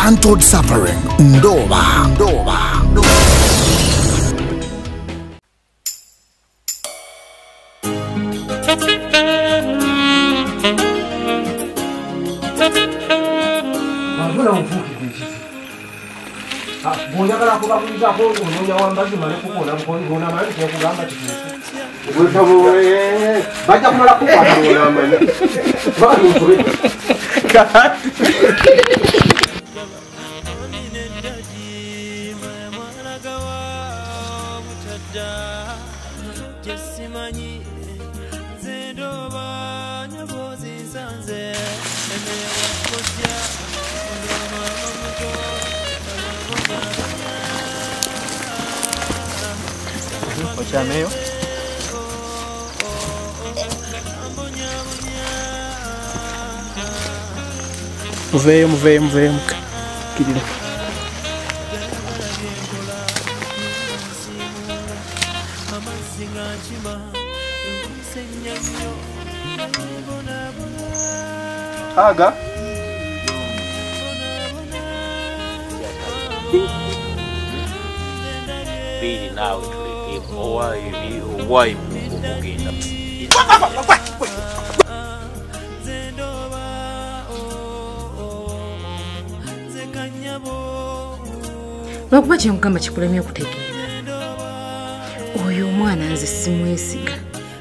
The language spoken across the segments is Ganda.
untold suffering. Ndooba. Ochameyo. Muveyo. Kirira. Aga. Really now why lwakuba kyemugamba kikulemye okutegeera oyo omwana nze simwesiga.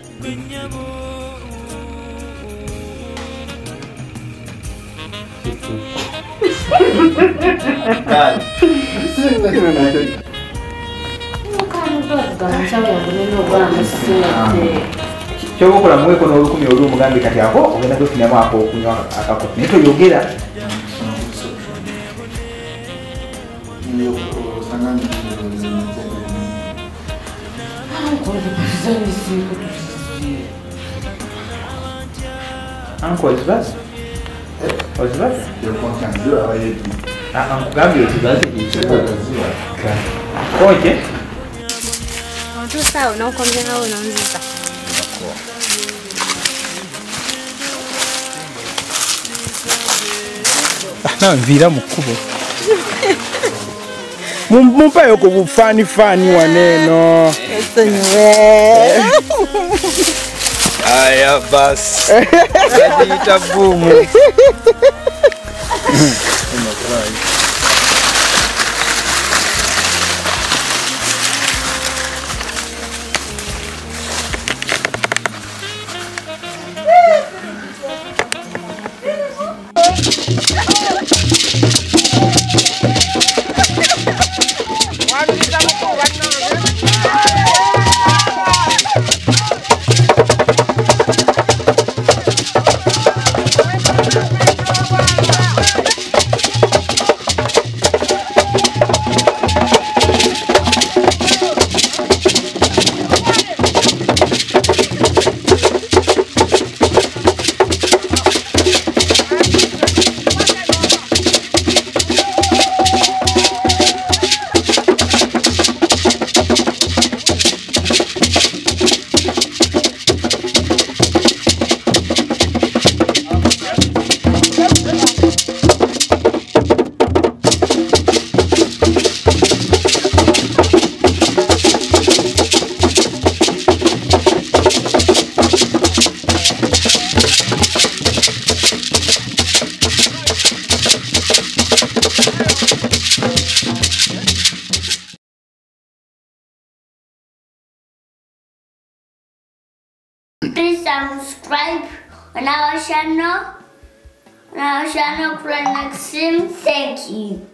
Kyokola mweko n'olukumi oli omugambi kati ako ogenda kwefinamu ako okunywa akakofi naye toyogera. Uncle, ozibaza? Ozibaza? Nkugambye ozibaze koje? Ontuusa awo n'okomyewo n'onziza. Nvira mu kkubo. Mumpayo ku bufaani waneno. Esonyiwe. Aya basi. Ajita bumu. Please subscribe on our channel, Cranimax Experts. Thank you.